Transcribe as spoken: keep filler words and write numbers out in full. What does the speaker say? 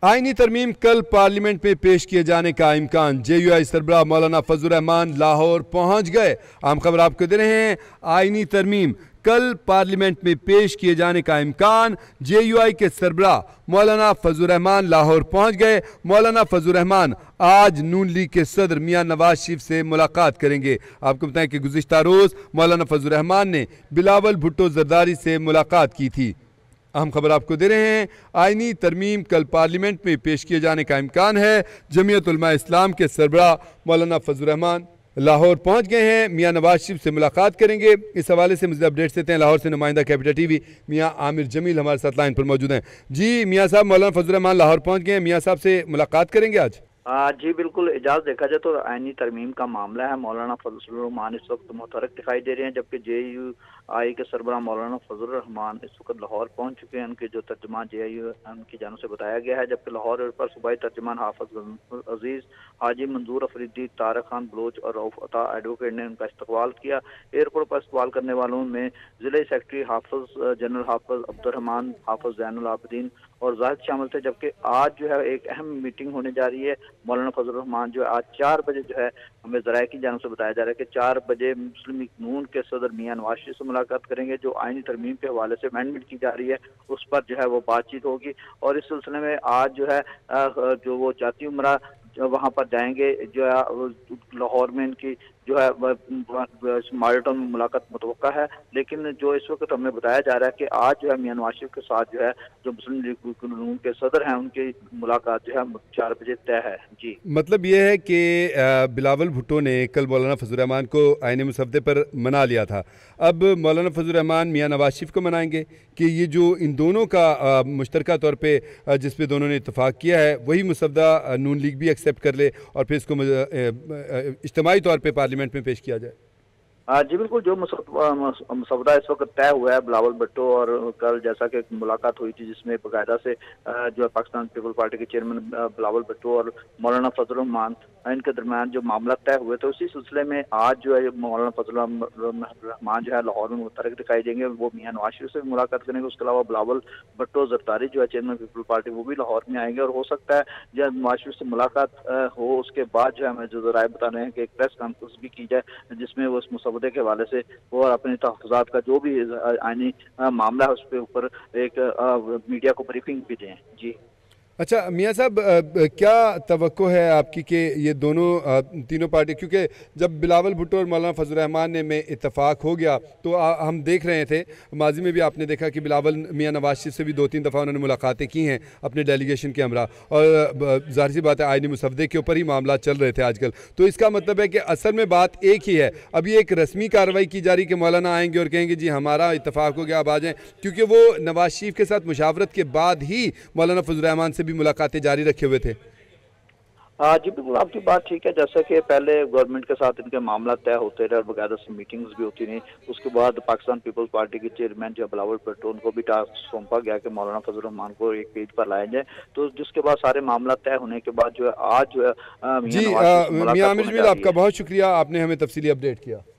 आईनी तरमीम कल पार्लियामेंट में पेश किए जाने का इम्कान। जे यू आई सरबराह मौलाना फजल रहमान लाहौर पहुंच गए। आम खबर आपको दे रहे हैं, आईनी तरमीम कल पार्लियामेंट में पेश किए जाने का इम्कान। जे यू आई के सरबराह मौलाना फजल रहमान लाहौर पहुंच गए। मौलाना फजल रहमान आज नून लीग के सदर मियां नवाज शरीफ से मुलाकात करेंगे। आपको बताएं कि गुज़िश्ता रोज़ मौलाना फजल रहमान ने बिलावल भुट्टो जरदारी से मुलाकात की थी। अहम खबर आपको दे रहे हैं, आईनी तरमीम कल पार्लियामेंट में पेश किए जाने का इम्कान है। जमीयत उलमा इस्लाम के सरबराह मौलाना फजल रहमान लाहौर पहुंच गए हैं, मियां नवाज शरीफ से मुलाकात करेंगे। इस हवाले से मुझे अपडेट्स देते हैं लाहौर से नुमाइंदा कैपिटल टीवी मियां आमिर जमील हमारे साथ लाइन पर मौजूद हैं। जी मियां साहब, मौलाना फजल रहमान लाहौर पहुंच गए हैं, मियां साहब से मुलाकात करेंगे आज? आ, जी बिल्कुल, इजाज़त देखा जाए तो आईनी तरमीम का मामला है। मौलाना फजल रहमान इस वक्त मुतहरक दिखाई दे रहे हैं, जबकि जे यू आई के सरबराह मौलाना फजल रहमान इस वक्त लाहौर पहुंच चुके हैं। उनके जो तर्जुमान जे यू की जानब से बताया गया है, जबकि लाहौर पर सूबाई तर्जुमान हाफिज अजीज हाजी मंजूर अफरीदी, तारक खान बलोच और रऊफ अता एडवोकेट ने उनका इस्तकबाल किया। एयरपोर्ट पर इस्तकबाल करने वालों में जिले सेक्रेटरी हाफिज जनरल हाफिज अब्दुर्रहमान, हाफिज ज़ैनुल आबिदीन और जाहिद शामिल थे। जबकि आज जो है एक अहम मीटिंग होने जा रही है। मौलाना फजल रहमान जो है आज चार बजे जो है हमें ज़राए की जानब से बताया जा रहा है कि चार बजे मुस्लिम लीग नून के सदर मियां नवाज शरीफ से मुलाकात करेंगे। जो आईनी तरमीम के हवाले से अमेंडमेंट की जा रही है उस पर जो है वो बातचीत होगी। और इस सिलसिले में आज जो है जो वो जाती उमरा वहाँ पर जाएंगे, जो है लाहौर में इनकी जो है माल्टन में मुलाकात मुतवक्का है। लेकिन जो इस वक्त हमें बताया जा रहा है कि आज जो है मियां नवाज शरीफ के साथ जो है जो मुस्लिम लीग नून के सदर हैं उनकी मुलाकात जो है चार बजे तय है। जी, मतलब ये है कि बिलावल भुट्टो ने कल मौलाना फजल रहमान को आईने मुसवदे पर मना लिया था। अब मौलाना फजल रहमान मियां नवाज शरीफ को मनाएंगे कि ये जो इन दोनों का मुश्तरका तौर पे जिस पे दोनों ने इत्तफाक किया है वही मुसवदा नून लीग भी एक्सेप्ट कर ले और फिर इसको इज्तिमाई तौर पे पार्लियामेंट में पेश किया जाए। जी बिल्कुल, जो मसवदा इस वक्त तय हुआ है बिलावल भुट्टो और कल जैसा कि मुलाकात हुई थी जिसमें बाकायदा से जो है पाकिस्तान पीपल पार्टी के चेयरमैन बिलावल भुट्टो और मौलाना फजल रहमान इनके दरमियान जो मामला तय हुए थे, उसी सिलसिले में आज जो है मौलाना फजल रहमान जो है लाहौर में मुतहरक दिखाई देंगे। वो मियां नवाज शरीफ से मुलाकात करेंगे। उसके अलावा बिलावल भुट्टो जरदारी जो है चेयरमैन पीपल पार्टी वो भी लाहौर में आएंगे। और हो सकता है जब नवाज शरीफ से मुलाकात हो उसके बाद जो है हमें जो राय बता रहे हैं कि एक प्रेस कॉन्फ्रेंस भी की जाए जिसमें वो इस मुसवदे के हवाले से और अपने तहफ़्फ़ुज़ात का जो भी आईनी मामला है उस पे ऊपर एक मीडिया को ब्रीफिंग भी दें। जी अच्छा मियां साहब, क्या तवक्को है आपकी कि ये दोनों तीनों पार्टी, क्योंकि जब बिलावल भुट्टो और मौलाना फजल रहमान ने में इत्तफाक हो गया तो आ, हम देख रहे थे माजी में भी आपने देखा कि बिलावल मियां नवाज शरीफ से भी दो तीन दफ़ा उन्होंने मुलाकातें की हैं अपने डेलीगेशन के हमरा, और ज़ाहिर सी बात है आईनी मुसवदे के ऊपर ही मामला चल रहे थे आजकल। तो इसका मतलब है कि असल में बात एक ही है। अभी एक रस्मी कार्रवाई की जा रही कि मौलाना आएंगे और कहेंगे जी हमारा इत्तफाक हो गया, अब आ जाएँ, क्योंकि वो नवाज शरीफ के साथ मुशावरत के बाद ही मौलाना फजल रहमान से भी मुलाकातें जारी रखे हुए थे। हाँ जी बिल्कुल, आपकी बात ठीक है। जैसे कि पहले गवर्नमेंट के साथ इनके मामला तय होते रहे और बकायदा से मीटिंग्स भी होती रही। उसके बाद पाकिस्तान पीपल्स पार्टी के चेयरमैन जो बिलावल भुट्टो उनको भी टास्क सौंपा गया कि मौलाना फजल रहमान को एक पेज पर लाया जाए। तो जिसके बाद सारे मामला तय होने के बाद जो है आज जो है जी मियां आमिर जमील, आपका बहुत शुक्रिया, आपने हमें तफसीली अपडेट किया।